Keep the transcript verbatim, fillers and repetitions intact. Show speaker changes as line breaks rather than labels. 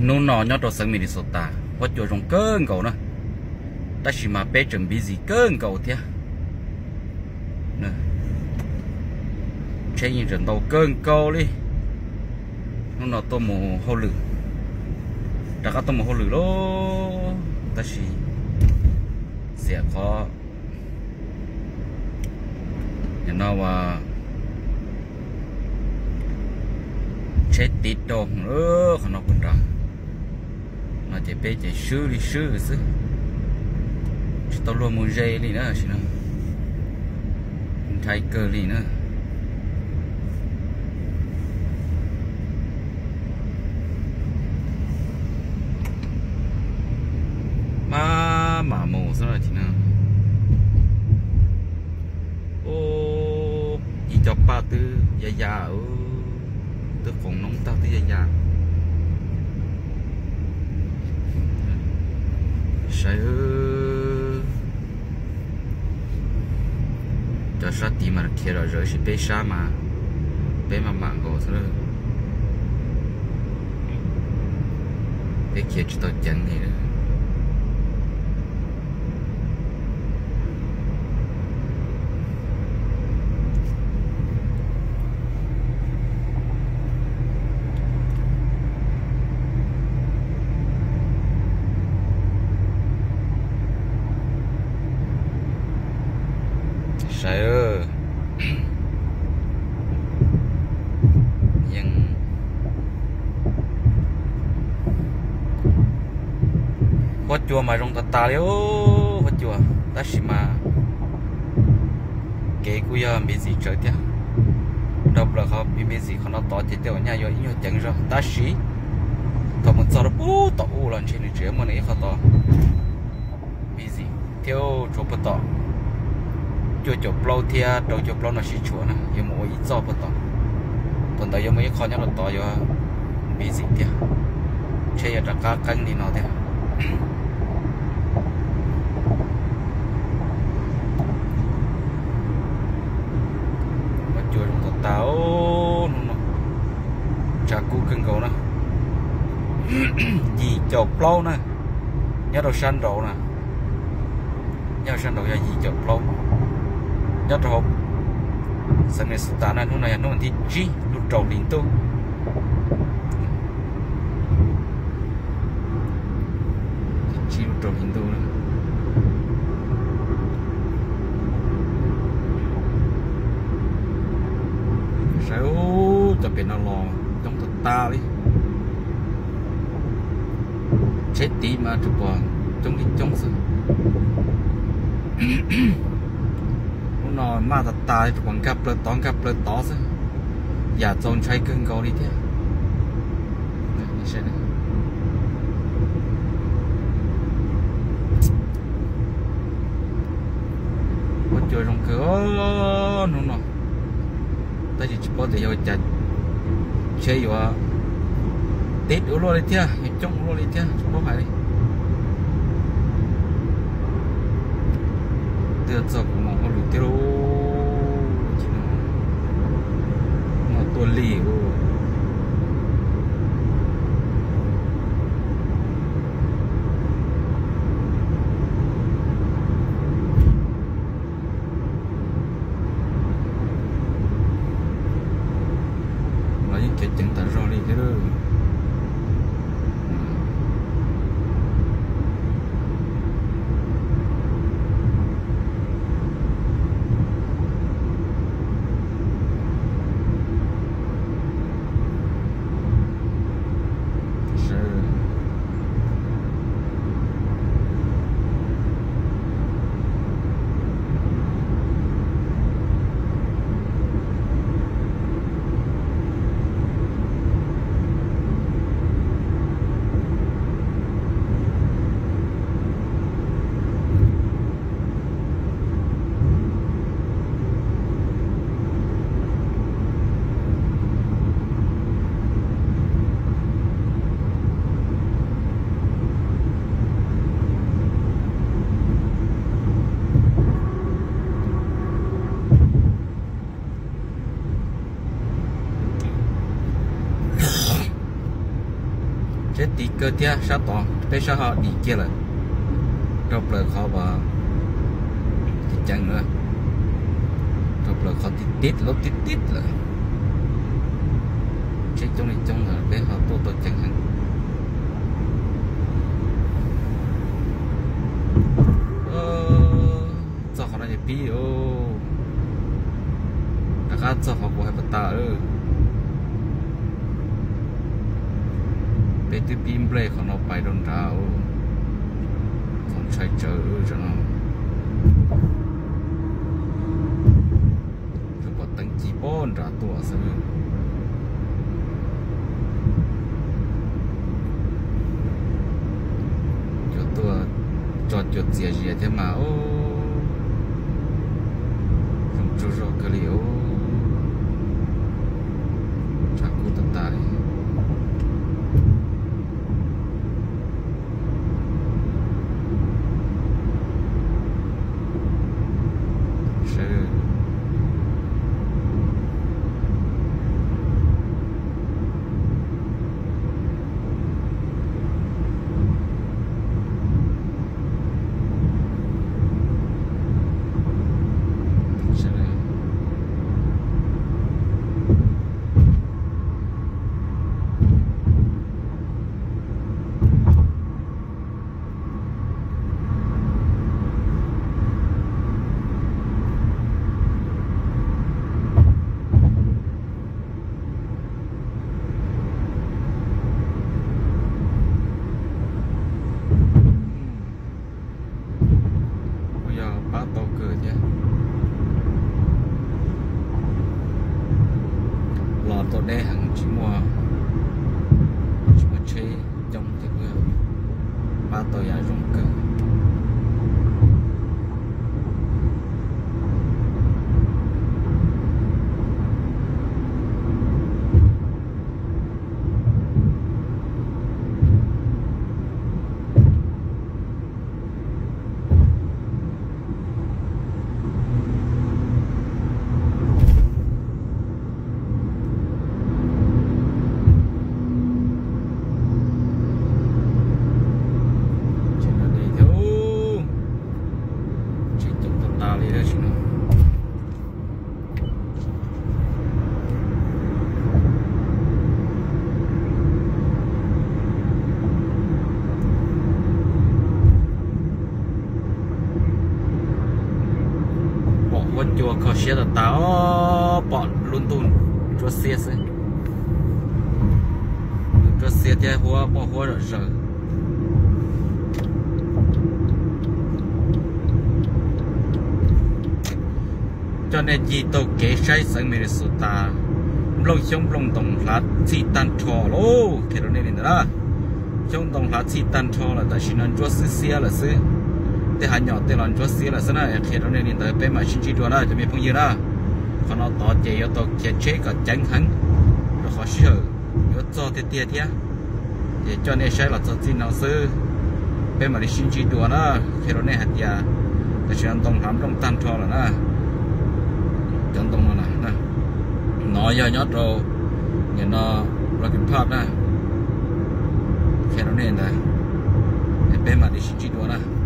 nó nọ nhớ đồ sân mình đi sốt ta có chỗ trong cơn cầu nữa ta chỉ mà bé chuẩn bị gì cơn cầu thế nè chơi những trận đấu cơn cầu đi nó nọ tôi mù hô lử đã có tôi mù hô lử đó ta chỉ sẽ có you know uh, chết tít đồ nữa không nó cũng ra nó chỉ biết chỉ sửa đi sửa chứ chỉ tao luôn muốn dây đi nữa chứ nó thay cơ đi nữa mà mà mù sao rồi chị nào ô gì cho ba tư già già ở từ phòng nông tao tới già già sai cho sát tí mà kia rồi rồi chỉ bé sa mà bé mà mạng gỗ thôi bé kia chỉ tao chân này nữa sai ơi nhưng hoa chùa mà trong ta ta liêu hoa chùa ta chỉ mà cái cú giờ bị gì chơi thế đâu là họ bị bị gì họ nó tỏ thì tiêu nhà rồi nhiều chẳng rồi ta chỉ thằng mình sao đó bố tỏ u lần trên này chuyện mà này họ tỏ bị gì theo chỗ bắt tỏ cho chụp lâu thì đầu chụp lâu nó xí chuột nè, giờ mỗi ít cho bắt đầu, tuần tới giờ mấy con nhóc nó to giờ bị gì thế, chơi giờ cá canh đi nó thế, bắt chuột nó táo nó chả cú cưng cầu nè, gì chụp lâu nè, nhớ đầu xanh độ nè, nhớ xanh độ là gì chụp lâu nhớ rồi sáng nay sụt tan nó này nó mình thì chi lụt trầu đỉnh tu chi lụt trầu đỉnh tu nữa sao tập bên nó lò trong thật ta đi chết tí mà chụp vào trong đi trong sự nó mà thật ta thì còn gặp lên tón gặp lên tó chứ giả tròn cháy cưng cầu đi thế này như thế này có chơi trong cửa nó nó ta chỉ có thể vô chặt chơi vô tết ở luôn đi thế trong luôn đi thế không có phải đi từ giờ cũng mong muốn tiêu chỉ nó tuần lì là những cái chuyện ta rồi đi cái đó chết tí cơ tia sát tỏ bây giờ họ đi kia là đọc lời khó và thì chẳng nữa đọc lời khó tít tít lốt tít tít là chết trong này trong là bây họ tô tô chẳng hạn ờ cho họ này bị ô đã cả cho họ của hai bát ta ơ bây từ pin playเขาเอาไปโดนดาวต้องใช้เจอจะน้องจะบอกตั้งจีบอนราตัวซื้อจะตัวจอดจุดเสียเสียจะมาโอ้ต้องจูโร่กะเหลียวจากกูตัดตายตัวได้หังชิมัวชิมัวเชยจงที่เพื่อปลาตัวยาจงเกิดchùa khó xe là táo bọn luôn tùn chùa xe xe chùa xe thì hoa bỏ hoa rồi rồi cho nên chỉ tôi kể sai sang mình số ta lâu trong lòng đồng lá chỉ tan trò lô cái đó nên là trong đồng lá chỉ tan trò là tại chỉ nên chùa xe là xeแต่หาหยอดแต่หลอนชัวเสียละสนะเขียนเราในนี้แต่เป็นมาชินชีตัวละจะมีพงยีละเขาเอาต่อเจียวต่อเขียนเช็คกับจังหันเราขอเชื่อยศจอเตี้ยเตี้ยเดี๋ยวจอเนี่ยใช้หลักจีนเอาซื้อเป็นมาชินชีตัวละเขียนเราในหัดยาแต่ฉันต้องทำต้องตั้งทอละนะจนตรงนั้นนะน้อยย่อยยอดเราอย่างน้อเรากินภาพนะเขียนเราเนี่ยนะเป็นมาชินชีตัวละ